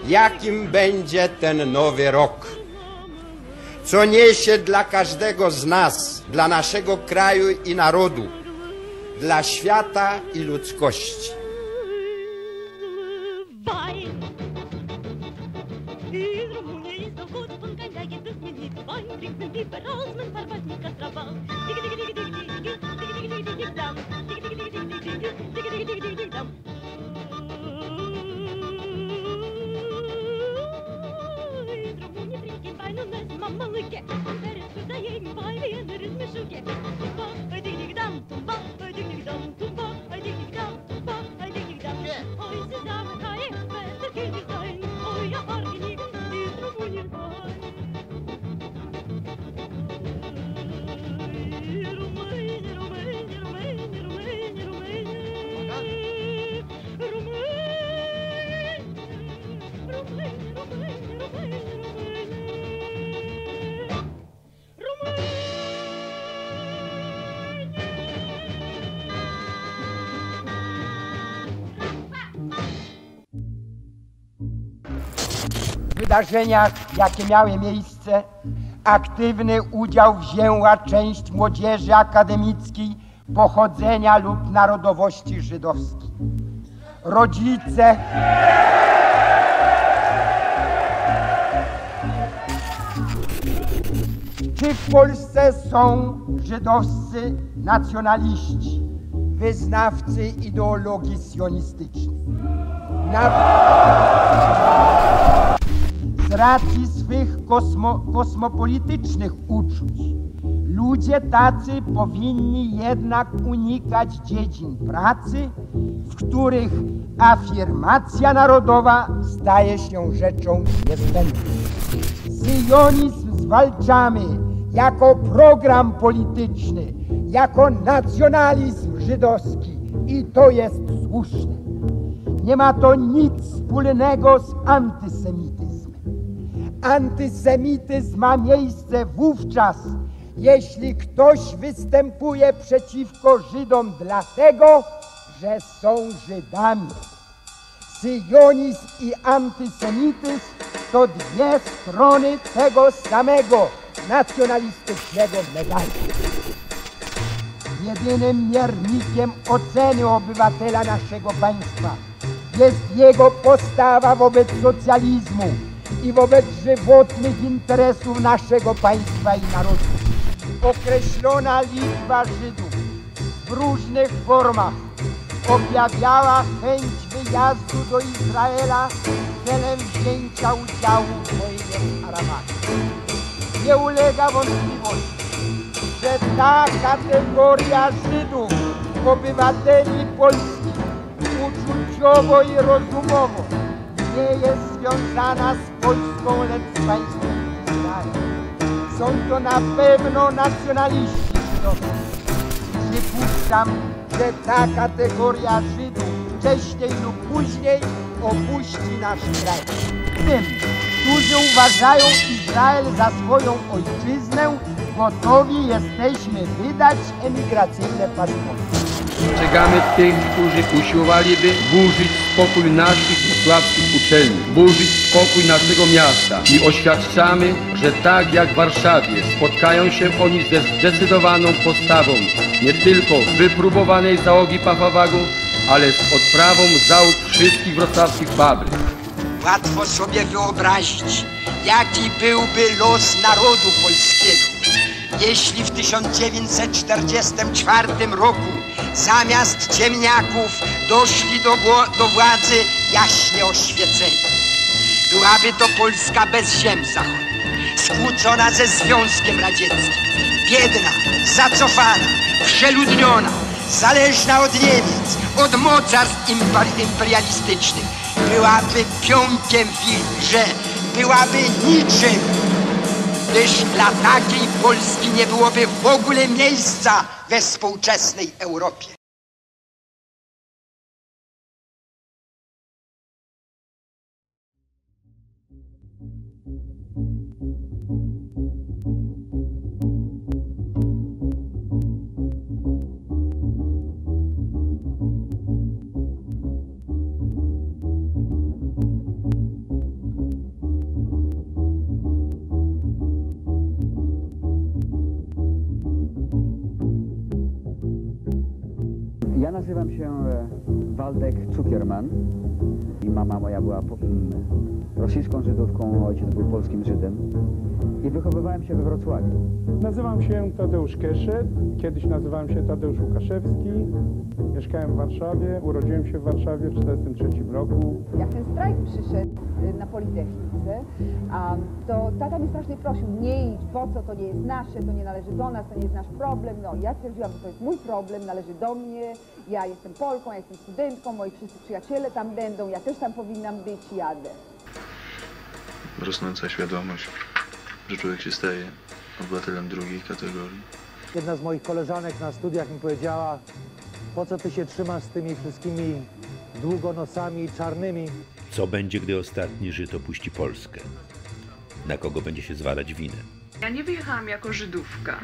jakim będzie ten nowy rok. Co niesie dla każdego z nas, dla naszego kraju i narodu, dla świata i ludzkości. W wydarzeniach, jakie miały miejsce, aktywny udział wzięła część młodzieży akademickiej pochodzenia lub narodowości żydowskiej. Rodzice, czy w Polsce są żydowscy nacjonaliści, wyznawcy ideologii sionistycznej? Z racji swych kosmopolitycznych uczuć ludzie tacy powinni jednak unikać dziedzin pracy, w których afirmacja narodowa staje się rzeczą niezbędną. Syjonizm zwalczamy jako program polityczny, jako nacjonalizm żydowski i to jest słuszne. Nie ma to nic wspólnego z antysemityzmem. Antysemityzm ma miejsce wówczas, jeśli ktoś występuje przeciwko Żydom dlatego, że są Żydami. Syjonizm i antysemityzm to dwie strony tego samego nacjonalistycznego medalu. Jedynym miernikiem oceny obywatela naszego państwa jest jego postawa wobec socjalizmu i wobec żywotnych interesów naszego państwa i narodu. Określona liczba Żydów w różnych formach objawiała chęć wyjazdu do Izraela celem wzięcia udziału w wojnie arabskiej. Nie ulega wątpliwości, że ta kategoria Żydów, obywateli Polski, uczuciowo i rozumowo nie jest związana z Polską, lecz z państwem Izrael. Są to na pewno nacjonaliści żydowscy. Przypuszczam, że ta kategoria Żydów wcześniej lub później opuści nasz kraj. Tym, którzy uważają Izrael za swoją ojczyznę, gotowi jesteśmy wydać emigracyjne paszporty. Ostrzegamy tych, którzy usiłowaliby burzyć spokój naszych wrocławskich uczelni, burzyć spokój naszego miasta i oświadczamy, że tak jak w Warszawie spotkają się oni ze zdecydowaną postawą nie tylko wypróbowanej załogi Pafawagu, ale z odprawą załóg wszystkich wrocławskich fabryk. Łatwo sobie wyobrazić, jaki byłby los narodu polskiego, jeśli w 1944 roku zamiast ciemniaków doszli do władzy jaśnie oświeceni. Byłaby to Polska bez ziem zachodnich, skłócona ze Związkiem Radzieckim, biedna, zacofana, przeludniona, zależna od Niemiec, od mocarstw imperialistycznych. Byłaby pionkiem w ich grze, byłaby niczym, gdyż dla takiej Polski nie byłoby w ogóle miejsca we współczesnej Europie. Ja nazywam się Waldek Cukierman i mama moja była rosyjską Żydówką, ojciec był polskim Żydem i wychowywałem się we Wrocławiu. Nazywam się Tadeusz Keszet, kiedyś nazywałem się Tadeusz Łukaszewski, mieszkałem w Warszawie, urodziłem się w Warszawie w 1943 roku. Jak ten strajk przyszedł na Politechnice, to tata mnie strasznie prosił, nie idź, po co, to nie jest nasze, to nie należy do nas, to nie jest nasz problem. No ja stwierdziłam, że to jest mój problem, należy do mnie, ja jestem Polką, ja jestem studentką, moi wszyscy przyjaciele tam będą, ja też tam powinnam być, jadę. Rosnąca świadomość, że człowiek się staje obywatelem drugiej kategorii. Jedna z moich koleżanek na studiach mi powiedziała, po co ty się trzymasz z tymi wszystkimi długonosami czarnymi? Co będzie, gdy ostatni Żyd opuści Polskę? Na kogo będzie się zwalać winę? Ja nie wyjechałam jako Żydówka,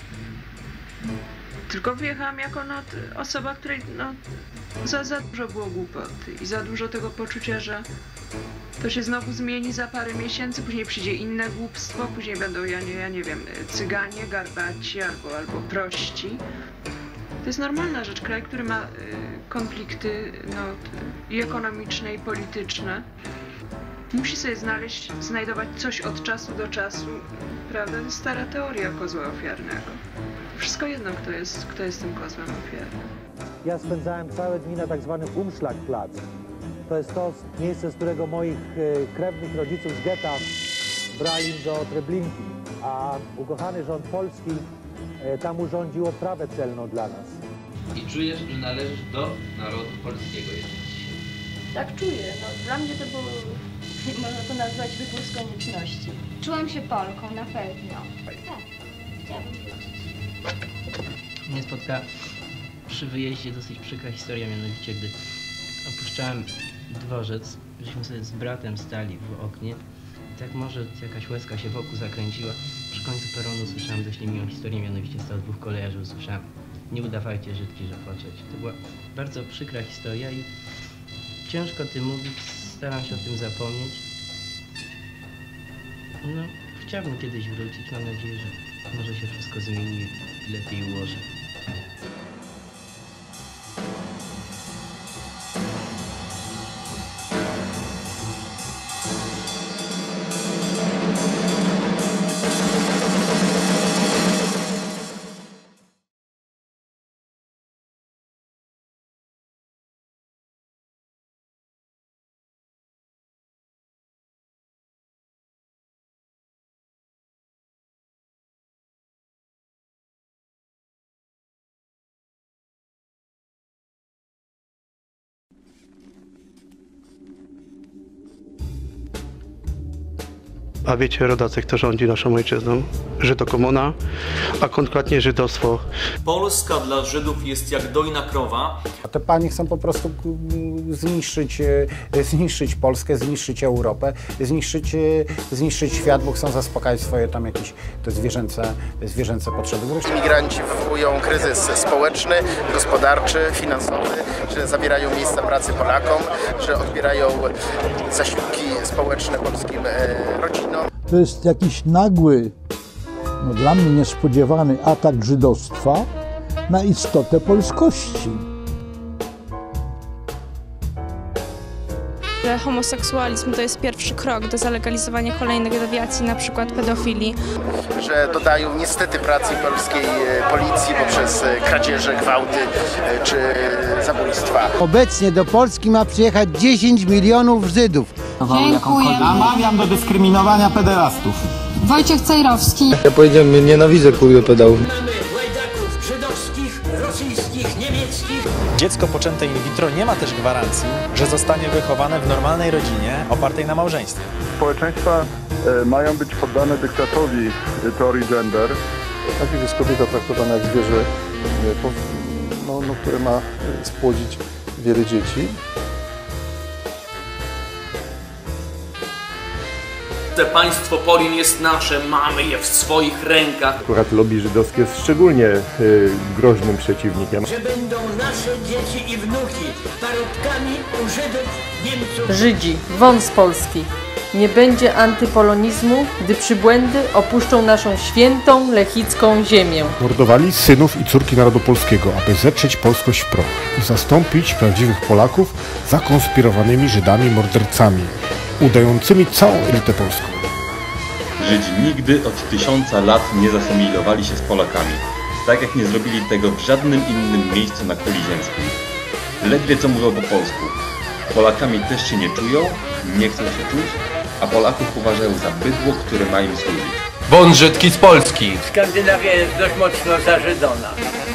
tylko wyjechałam jako osoba, której za dużo było głupoty i za dużo tego poczucia, że to się znowu zmieni za parę miesięcy, później przyjdzie inne głupstwo, później będą, ja nie wiem, Cyganie, Garbaci albo prości. To jest normalna rzecz. Kraj, który ma konflikty i ekonomiczne, i polityczne, musi sobie znajdować coś od czasu do czasu, prawda? To jest stara teoria kozła ofiarnego. Wszystko jedno, kto jest tym kozłem ofiarnym. Ja spędzałem całe dni na tak zwanym Umschlagplatz. To jest to miejsce, z którego moich krewnych rodziców z getta brali do Treblinki, a ukochany rząd polski tam urządził odprawę celną dla nas. I czujesz, że należysz do narodu polskiego jeszcze dzisiaj? Tak czuję. Dla mnie to było, można to nazwać, wybór z konieczności. Czułem się Polką, na pewno. Tak, chciałabym wrócić. Mnie spotkała przy wyjeździe dosyć przykra historia, mianowicie gdy opuszczałem dworzec, żeśmy sobie z bratem stali w oknie i tak może jakaś łezka się wokół zakręciła. Przy końcu peronu słyszałem dość niemiłą historię, mianowicie stał dwóch kolejarzy, usłyszałem: nie udawajcie Żydki, że płaczecie. To była bardzo przykra historia i ciężko o tym mówić, staram się o tym zapomnieć. No, chciałbym kiedyś wrócić, mam nadzieję, że może się wszystko zmieni i lepiej ułoży. A wiecie, rodacy, kto rządzi naszą ojczyzną? Żydokomuna, a konkretnie żydostwo. Polska dla Żydów jest jak dojna krowa. A te panie chcą po prostu zniszczyć Polskę, zniszczyć Europę, zniszczyć świat, bo chcą zaspokajać swoje tam jakieś te zwierzęce potrzeby. Imigranci wywołują kryzys społeczny, gospodarczy, finansowy, że zabierają miejsca pracy Polakom, że odbierają zasiłki społeczne polskim rodzinom. To jest jakiś nagły, dla mnie niespodziewany atak żydostwa na istotę polskości. Że homoseksualizm to jest pierwszy krok do zalegalizowania kolejnych dewiacji, na przykład pedofilii. Że dodają niestety pracy polskiej policji poprzez kradzieże, gwałty czy zabójstwa. Obecnie do Polski ma przyjechać 10 milionów Żydów. Dziękuję. Namawiam do dyskryminowania pederastów. Wojciech Cejrowski. Ja powiedziałem, nienawidzę pedałów. Łajdaków żydowskich, rosyjskich, niemieckich. Dziecko poczęte in vitro nie ma też gwarancji, że zostanie wychowane w normalnej rodzinie opartej na małżeństwie. Społeczeństwa mają być poddane dyktatowi teorii gender. Najpierw jest kobieta traktowana jak zwierzę, które ma spłodzić wiele dzieci. Chryste, państwo Polin jest nasze, mamy je w swoich rękach. Akurat lobby żydowskie jest szczególnie groźnym przeciwnikiem. Że będą nasze dzieci i wnuki parobkami u Żydów, Niemców. Żydzi, won z Polski. Nie będzie antypolonizmu, gdy przybłędy opuszczą naszą świętą, lechicką ziemię. Mordowali synów i córki narodu polskiego, aby zetrzeć polskość w proch i zastąpić prawdziwych Polaków zakonspirowanymi Żydami mordercami, udającymi całą elitę polską. Żydzi nigdy od 1000 lat nie zasymilowali się z Polakami, tak jak nie zrobili tego w żadnym innym miejscu na kuli ziemskiej. Ledwie co mówią po polsku. Polakami też się nie czują, nie chcą się czuć, a Polaków uważają za bydło, które ma im służyć. Won Żydki z Polski! Skandynawia jest dość mocno zażydzona.